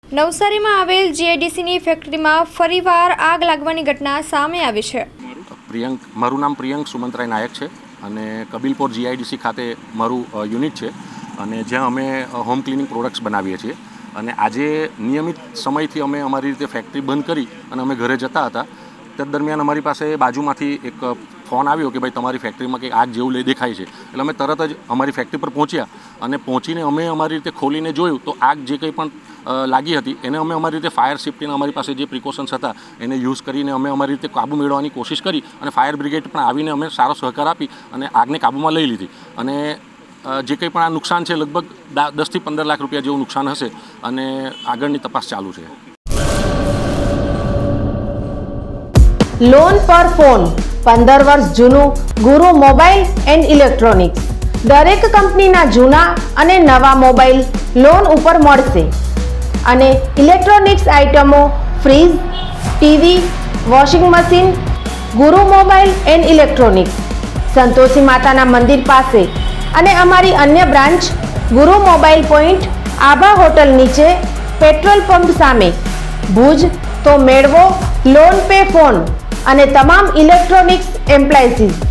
નવસારીમાં આવેલ જીઆઈડીસીની ફેક્ટરીમાં ફરીવાર આગ લાગવાની ઘટના સામે આવી છે। મારું નામ પ્રિયંક સુમંતરાય નાયક છે અને કબીલપોર જીઆઈડીસી ખાતે મારું યુનિટ છે અને જ્યાં અમે હોમ ક્લિનિંગ પ્રોડક્ટ્સ બનાવીએ છીએ અને આજે નિયમિત સમયથી અમે અમારી રીતે ફેક્ટરી બંધ કરી અને અમે ઘરે જતા હતા। તે દરમિયાન અમારી પાસે બાજુમાંથી એક ફોન આવ્યો કે ભાઈ તમારી ફેક્ટરીમાં કંઈક આગ જેવું દેખાય છે। એટલે અમે તરત જ અમારી ફેક્ટરી પર પહોંચ્યા અને પહોંચીને અમે અમારી રીતે ખોલીને જોયું તો આગ જે કંઈ પણ લાગી હતી એને અમે અમારી રીતે ફાયર સેફ્ટીના અમારી પાસે જે પ્રિકોશન્સ હતા એને યુઝ કરીને અમે અમારી રીતે કાબૂ મેળવવાની કોશિશ કરી અને ફાયર બ્રિગેડ પણ આવીને અમે સારો સહકાર આપી અને આગને કાબૂમાં લઈ લીધી અને જે કંઈ પણ આ નુકસાન છે લગભગ 10 થી 15 લાખ રૂપિયા જેવું નુકસાન હશે અને આગળની તપાસ ચાલુ છે। લોન પર ફોન 15 વર્ષ જૂનું ગુરુ મોબાઈલ એન્ડ ઇલેક્ટ્રોનિક્સ દરેક કંપનીના જૂના અને નવા મોબાઈલ લોન ઉપર મળશે અને ઇલેક્ટ્રોનિક્સ આઇટમો fridge, TV, washing machine Guru mobile and electronics Santoshi માતાના મંદિર પાસે અને અમારી અન્ય branch Guru mobile point Abha hotel નીચે પેટ્રોલ પંપ સામે ભુજ। તો મેળવો લોન પે ફોન અને તમામ ઇલેક્ટ્રોનિક્સ એપ્લાયન્સીસ।